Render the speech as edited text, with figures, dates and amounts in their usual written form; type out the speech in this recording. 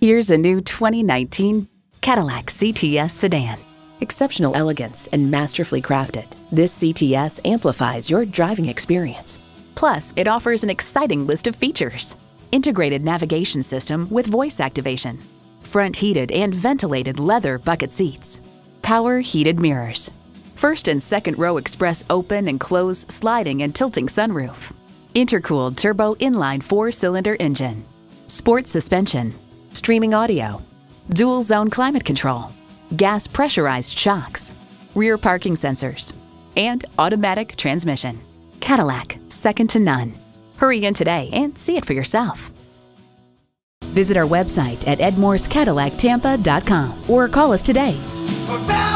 Here's a new 2019 Cadillac CTS sedan. Exceptional elegance and masterfully crafted, this CTS amplifies your driving experience. Plus, it offers an exciting list of features. Integrated navigation system with voice activation, front heated and ventilated leather bucket seats, power heated mirrors, first and second row express open and close sliding and tilting sunroof, intercooled turbo inline 4-cylinder engine, sport suspension, streaming audio, dual zone climate control, gas pressurized shocks, rear parking sensors, and automatic transmission. Cadillac, second to none. Hurry in today and see it for yourself. Visit our website at edmorsecadillactampa.com or call us today.